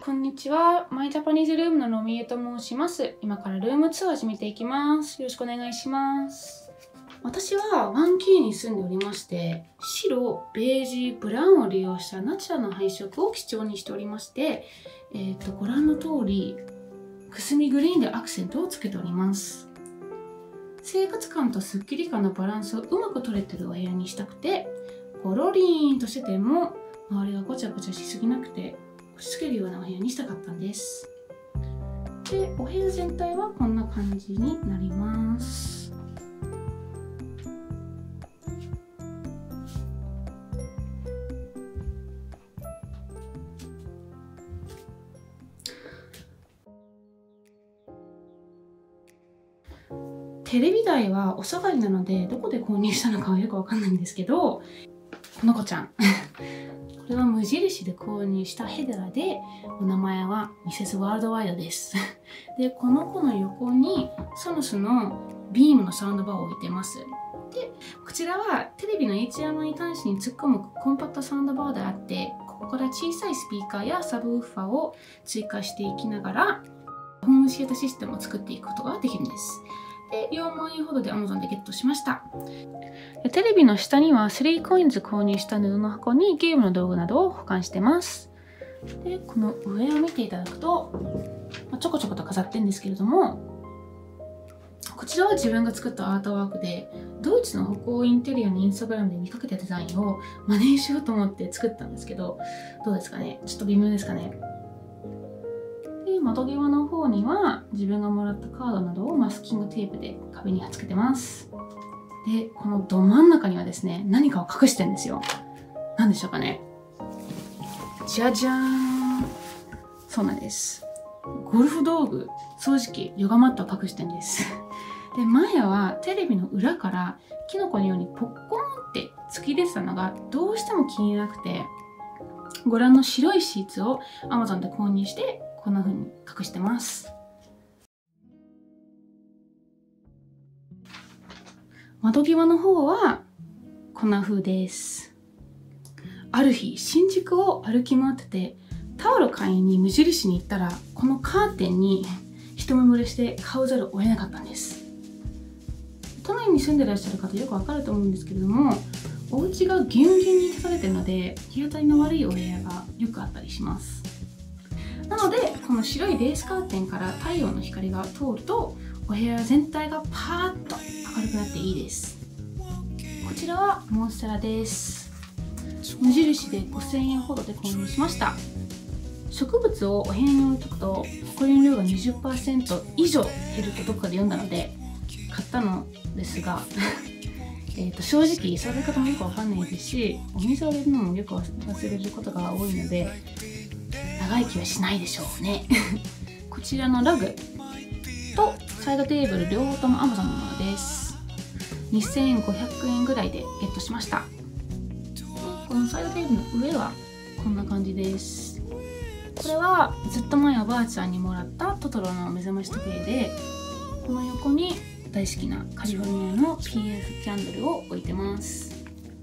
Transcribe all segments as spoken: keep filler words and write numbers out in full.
こんにちは。マイジャパニーズルームののみえと申します。今からルームツアーを始めていきます。よろしくお願いします。私は ワンケー に住んでおりまして、白、ベージュ、ブラウンを利用したナチュラルな配色を基調にしておりまして、えっと、ご覧の通り、くすみグリーンでアクセントをつけております。生活感とスッキリ感のバランスをうまく取れてるお部屋にしたくて、ゴロリーンとしてても周りがごちゃごちゃしすぎなくて落ち着けるようなお部屋にしたかったんです。で、お部屋全体はこんな感じになります。テレビ台はお下がりなのでどこで購入したのかはよくわかんないんですけど、この子ちゃんこれは無印で購入したヘデラで、お名前はミセスワールドワイドですで、この子の横にソノスのビームのサウンドバーを置いてます。で、こちらはテレビの エイチディーエムアイ 端子に突っ込むコンパクトサウンドバーであって、ここから小さいスピーカーやサブウーファーを追加していきながらホームシアターシステムを作っていくことができるんです。で、よんまんえんほどで Amazon でゲットしました。テレビの下にはスリーコインズ購入した布の箱にゲームの道具などを保管してます。で、この上を見ていただくと、まあ、ちょこちょこと飾ってるんですけれども、こちらは自分が作ったアートワークで、ドイツの北欧インテリアのインスタグラムで見かけたデザインを真似しようと思って作ったんですけど、どうですかね？ちょっと微妙ですかね？で、窓際の方には自分がもらったカードなどをマスキングテープで壁に貼っつけてます。で、このど真ん中にはですね、何かを隠してるんですよ。何でしょうかね。じゃじゃーん。そうなんです。ゴルフ道具、掃除機、ヨガマットを隠してるんです。で、前はテレビの裏からキノコのようにポッコーンって突き出てたのがどうしても気になくて、ご覧の白いシーツを Amazon で購入してこんな風に隠してます。窓際の方はこんな風です。ある日、新宿を歩き回ってて、タオル買いに無印に行ったら、このカーテンに一目惚れして買わざるを得なかったんです。都内に住んでらっしゃる方よくわかると思うんですけれども、お家がぎゅうぎゅうに立たれてるので、日当たりの悪いお部屋がよくあったりします。なので、この白いレースカーテンから太陽の光が通ると、お部屋全体がパーッと明るくなっていいです。こちらはモンステラです。無印でごせんえんほどで購入しました。植物をお部屋に置いとくと、埃の量が にじゅっパーセント 以上減るとどこかで読んだので、買ったのですが、えと正直、育て方もよくわかんないですし、お水を入れるのもよく忘れることが多いので、長生きはしないでしょうね。こちらのラグとサイドテーブル両方とも Amazon のものです。にせんごひゃくえんぐらいでゲットしました。このサイドテーブルの上はこんな感じです。これはずっと前おばあちゃんにもらったトトロの目覚まし時計で、この横に大好きなカリフォルニアの ピーエフ キャンドルを置いてます。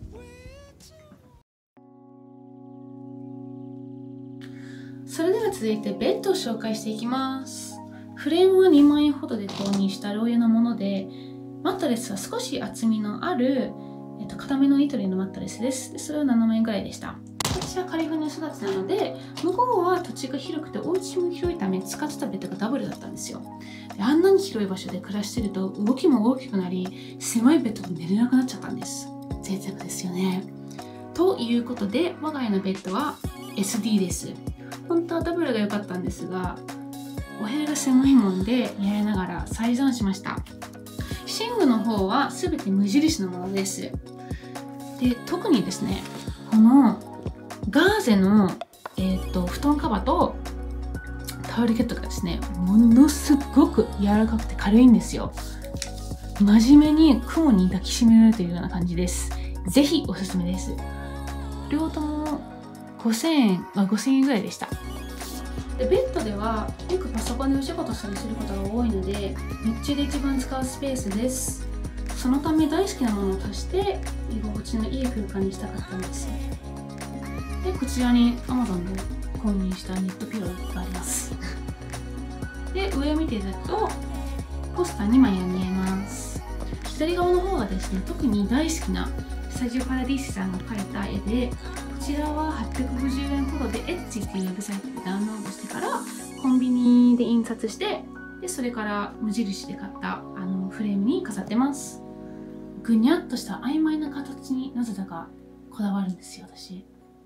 それでは続いてベッドを紹介していきます。フレームはにまんえんほどで購入したローヤのもので、マットレスは少し厚みのある、えっと、固めのニトリのマットレスです。でそれはななまんえんぐらいでした。私はカリフォルニア育ちなので、向こうは土地が広くてお家も広いため使ってたベッドがダブルだったんですよ。であんなに広い場所で暮らしてると動きも大きくなり、狭いベッドで寝れなくなっちゃったんです。贅沢ですよね。ということで、我が家のベッドは エスディー です。本当はダブルが良かったんですが、お部屋が狭いもんでやりながら再算しました。寝具の方は全て無印のものです。で、特にですね、このガーゼの、えー、と布団カバーとタオルケットがですね、ものすごく柔らかくて軽いんですよ。真面目に雲に抱きしめられているような感じです。ぜひおすすめです。両方ともごせんえん、あ、ごせんえんぐらいでした。でベッドではよくパソコンでお仕事したりすることが多いので、日中で一番使うスペースです。そのため大好きなものを足して居心地のいい空間にしたかったんです。でこちらに Amazon で購入したニットピローで、上を見ていただくとポスターにまいが見えます。左側の方がですね、特に大好きなスタジオパラディースさんが描いた絵で、こちらははっぴゃくごじゅうえんほどで エッチ っていうウェブサイトでダウンロードしてからコンビニで印刷して、でそれから無印で買ったあのフレームに飾ってます。ぐにゃっとした曖昧な形になぜだかこだわるんですよ、私。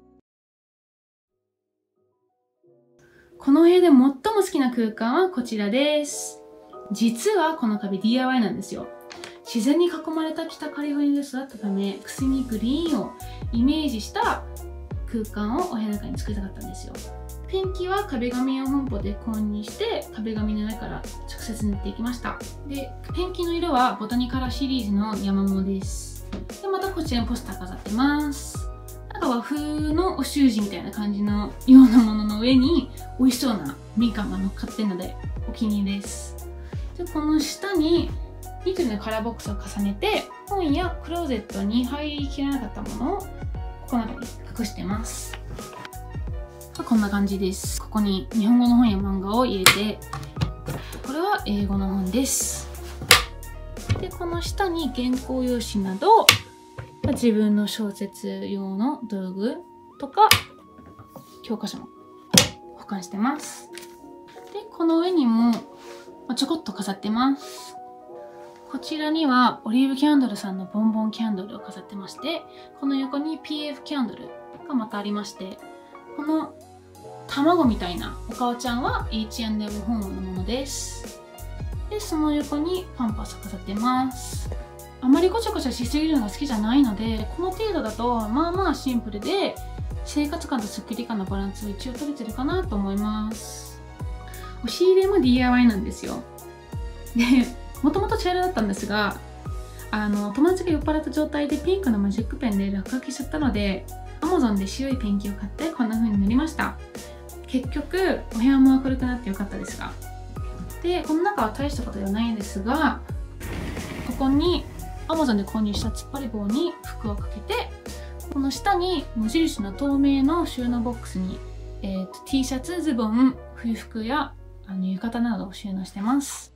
この部屋で最も好きな空間はこちらです。実はこの壁 ディーアイワイ なんですよ。自然に囲まれた北カリフォルニアで育ったため、くすみグリーンをイメージした空間をお部屋の中に作りたかったんですよ。ペンキは壁紙を本舗で購入して壁紙の上から直接塗っていきました。で、ペンキの色はボタニカラシリーズのヤマモです。で、またこちらにポスター飾ってます。なんか和風のお習字みたいな感じのようなものの上に美味しそうなみかんが乗っかってるのでお気に入りです。で、この下にニトリのカラーボックスを重ねて本やクローゼットに入りきらなかったものをここの中に隠してます。こんな感じです。ここに日本語の本や漫画を入れて、これは英語の本です。で、この下に原稿用紙など自分の小説用の道具とか教科書も保管してます。で、この上にもちょこっと飾ってます。こちらにはオリーブキャンドルさんのボンボンキャンドルを飾ってまして、この横に ピーエフ キャンドルがまたありまして、この卵みたいなお顔ちゃんは エイチアンドエム 本のものです。で、その横にパンパスを飾ってます。あまりごちゃごちゃしすぎるのが好きじゃないので、この程度だとまあまあシンプルで生活感とスッキリ感のバランスを一応取れてるかなと思います。押し入れも ディーアイワイ なんですよ。で、もともと茶色だったんですが、あの友達が酔っ払った状態でピンクのマジックペンで落書きしちゃったので、 Amazon で白いペンキを買ってこんな風に塗りました。結局お部屋も明るくなってよかったですが、でこの中は大したことではないんですが、ここに Amazon で購入した突っ張り棒に服をかけて、この下に無印の透明の収納ボックスに、えーと、T シャツ、ズボン、冬服やあの浴衣などを収納してます。